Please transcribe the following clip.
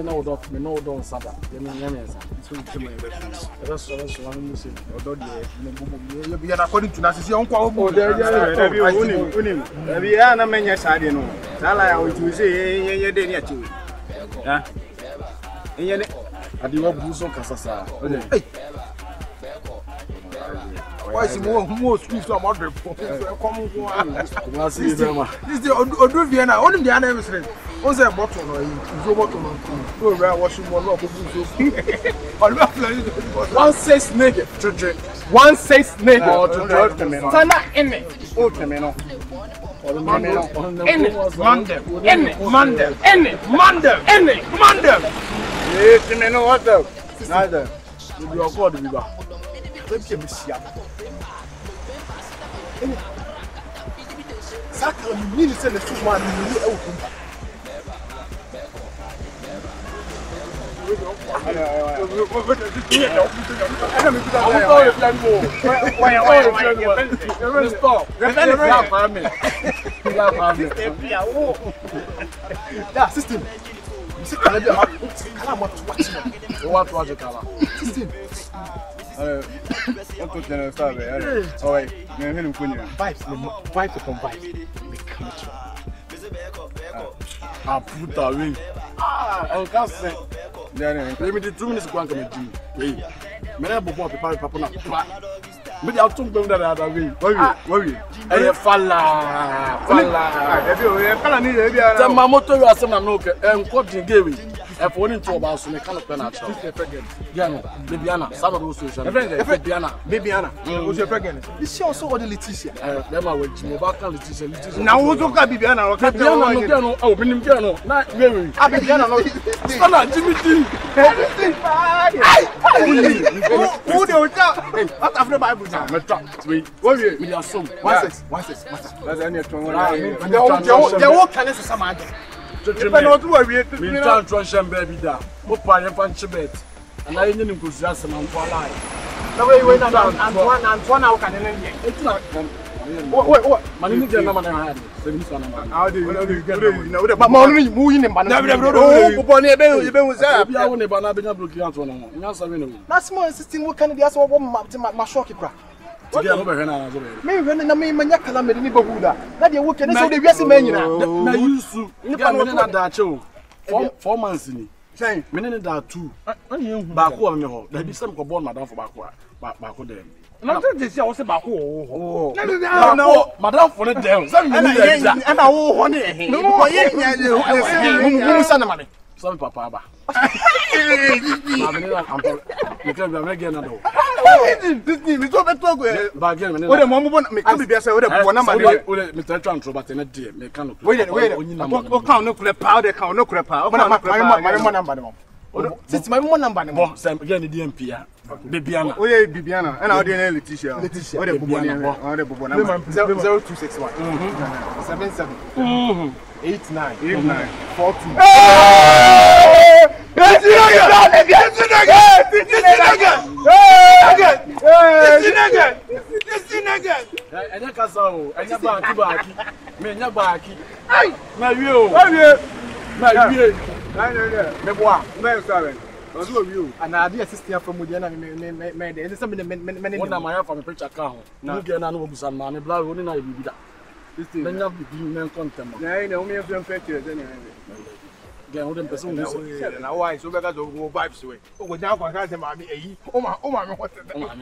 me no do me no do saba. Ye me nyameza. So you tell me That's one you say. odo de you be according to na sisi onko obo. There be unim. There be na menya sade no. Sala ya otu say yenye de ni achi. Ya. Yenye ne adi wa buso kasasa. Hey. Why is more swift or moderate? Come Na see them. This the odo Vienna, only the other is on say bottle no you bottle no. So we are washing one up buso. One says nigga. 1 6 nigga. sana ene. O tremeno. Mandem. Eh, tremeno what the? Nada. You be accord me ba. Let me see. Saka you need to send the two man you e open. Yeah, system. You see, can I What was the color? System. What to tell start be. Oh wait, me henu kunya. Vibes upon vibes. Become true. I put away. I can't say. There Let me do 2 minutes go and come to me. Me na bobo papa na. Me dey out to them that other way. Worry. Eh falla. Ebi o e kala ni ebi ara. Tell my motor you asem na no ke enko din gewe. E for ni to ba so me kan pe na cha. Yeah no. Bibiana, Saturday also so. Bibiana. Who's your pregnant? This is also the Leticia. Them are with me back can Leticia. Na wo to ka Bibiana o ka te Bibiana no ke no. Oh, minim ke no. Na gewe. Bibiana no. Sana Jimmy T. Who the what after Bible now? Me trap. We me assume. 16. That's any to one. They walk can say some agent. If not to we me try transition baby da. Mo pa ye fan chibet. And I need to see us man for life. No way na Antoine how can you hear? It's not. What? Man ni get na man ha. Say this one man. How do you get now? But money mu yin mba na. Oh, bobo ni ebe hu say. Bia wo ne ba na benya block out no. Nya sabe no. Na small 16 we can dey aso wo ma shock kra. Today no be hwe na so be. Me hwe na me manya kala me ni bahuda. Na dey wo kene so dey wiase man nyina. Na yusu. Nipa no na da che o. 4 months ni. Say, me ne da 2. Ba ko me ho. Da bi sem ko born madam for ba ko dem. na to dey see I say ba ko ho. Na madam for ne dem. Say me ni da. E na wo ho ne ehin. Ko ye nya dey Mu sa na mane. Some papa ba. Ma me na ampo. Me kan be get na do. This me to be to go. Ba get me na. O de mo me ka bibia say o de bo na ma de. O de me try to but na dey me kan no. Wait. O kan no kure pa, o de kan no kure pa. O na ma number dem. Since my number dem. Bo say get ni DMP ya. Bibiana. O ye Bibiana. E na o de na Leticia. O de bobo ni. O de bobo na ma. 0261 77 89 42. Enya kasa o, enya baaki. Me nya baaki. Ai, na wie o. Na wie. Me boa. Me sorry. Ozo wi o. Ana ade assistant from Mudia na me dey. Say me Wona ma ya fa me picture ka ho. Mu ge na no obusan ma me bla woni na bibi da. Nanya bibi men contem. Na o me friend picture dey na. Ge wo dem person wo na why so be ka zo go vibes we. O go jan kwa ka say ma me eyi. O ma me what.